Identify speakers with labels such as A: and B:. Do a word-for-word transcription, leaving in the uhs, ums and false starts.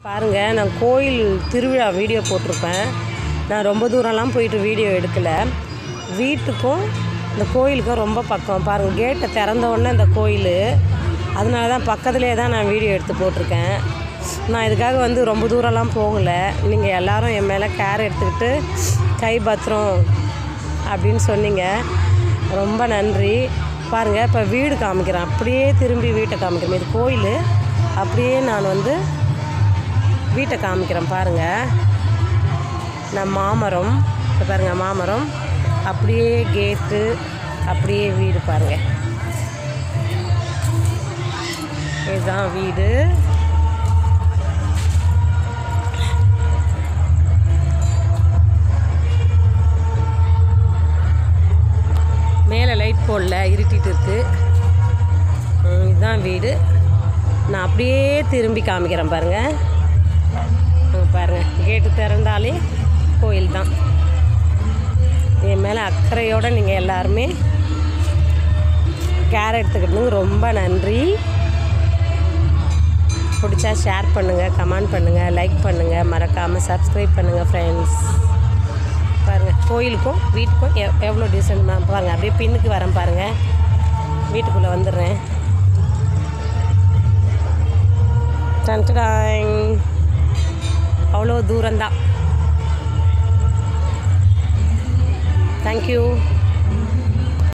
A: பாருங்கள், நான் கோயில் திருவிழா வீடியோ போட்டிருப்பேன். நான் ரொம்ப தூரம்லாம் போயிட்டு வீடியோ எடுக்கலை. வீட்டுக்கும் இந்த கோயிலுக்கும் ரொம்ப பக்கம். பாருங்கள், கேட்டை திறந்த உடனே இந்த கோயில், அதனால தான் பக்கத்துலேயே தான் நான் வீடியோ எடுத்து போட்டிருக்கேன். நான் இதுக்காக வந்து ரொம்ப தூரம்லாம் போகலை. நீங்கள் எல்லோரும் என் மேலே கேர் எடுத்துக்கிட்டு கை பத்திரம் அப்படின்னு சொன்னீங்க. ரொம்ப நன்றி. பாருங்கள், இப்போ வீடு காமிக்கிறேன். அப்படியே திரும்பி வீட்டை காமிக்கிறேன். இது கோயில், அப்படியே நான் வந்து வீட்டை காமிக்கிறேன். பாருங்கள், நான் மாமரம், இப்போ பாருங்கள் மாமரம், அப்படியே கேட்டு, அப்படியே வீடு. பாருங்கள், இதுதான் வீடு. மேலே லைட் போடல, இருட்டிட்டு இருக்குது. இதுதான் வீடு. நான் அப்படியே திரும்பி காமிக்கிறேன். பாருங்கள் பாருங்கள், கேட்டு திறந்தாலே கோயில் தான். என் மேலே அக்கறையோடு நீங்கள் எல்லாருமே கேர் எடுத்துக்கிட்டதுக்கு ரொம்ப நன்றி. பிடிச்சா ஷேர் பண்ணுங்கள், கமெண்ட் பண்ணுங்கள், லைக் பண்ணுங்கள், மறக்காமல் சப்ஸ்கிரைப் பண்ணுங்கள் ஃப்ரெண்ட்ஸ். பாருங்கள், கோயிலுக்கும் வீட்டுக்கும் எவ் எவ்வளோ டீசென்ட் மேம். பாருங்கள், அப்படியே பின்னுக்கு வரேன். பாருங்கள், வீட்டுக்குள்ளே வந்துடுறேன். டன்டாங், அவ்வளோ தூரம்தான். தேங்க்யூ.